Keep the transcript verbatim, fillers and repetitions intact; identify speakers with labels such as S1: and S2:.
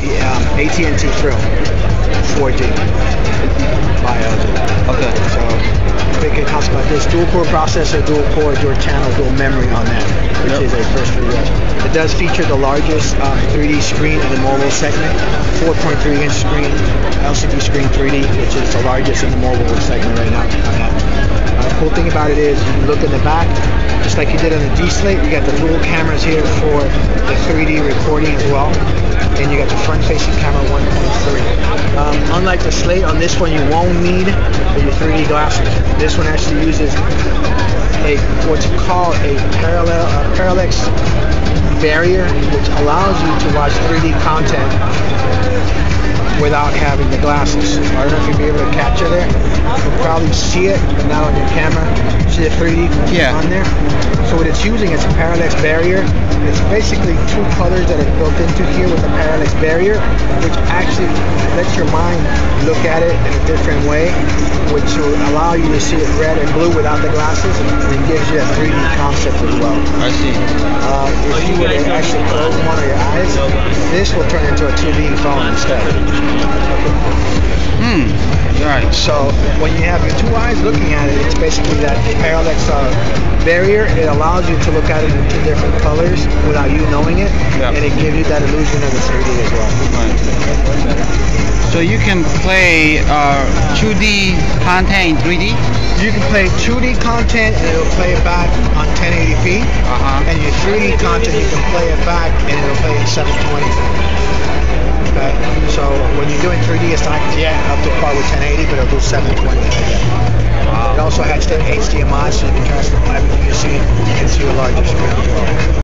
S1: the um, A T and T Thrill four G by L G.
S2: Okay.
S1: So we can talk about this dual core processor, dual core, dual channel, dual memory on that, which
S2: Yep.
S1: is a first for us. It does feature the largest um, three D screen in the mobile segment, four point three inch screen, L C D screen three D, which is the largest in the mobile segment right now. Uh, the cool thing about it is you can look in the back, just like you did on the D Slate. We got the dual cameras here for the three D recording as well. And you got the front-facing camera one point three. Um, unlike the Slate, on this one you won't need your three D glasses. This one actually uses a what's called a parallel uh, parallax barrier, which allows you to watch three D content without having the glasses. I don't know if you'll be able to capture there. You'll probably see it, but not on your camera. See the three D
S2: yeah.
S1: on there? So what it's using is a parallax barrier. It's basically two colors that are built into here with a parallax barrier, which actually lets your mind look at it in a different way, which will allow you to see it red and blue without the glasses, and it gives you a three D concept as well.
S2: I see.
S1: Uh, if you were to actually close one of your eyes, this will turn into a two D phone instead.
S2: Hmm. Right.
S1: So when you have your two eyes looking at it, it's basically that parallax uh, barrier. It allows you to look at it in two different colors without you knowing it,
S2: yeah.
S1: and it gives you that illusion of the three D as well.
S2: Right. So you can play uh, two D content in three D?
S1: You can play two D content and it'll play it back on ten eighty p,
S2: uh-huh.
S1: and your three D content you can play it back and it'll play in seven twenty. Okay, so when you're doing three D, it's not yet up to par with ten eighty, but it'll do seven twenty again. Wow. It also has H D M I, so you can transfer everything you see. You can see a larger screen as well.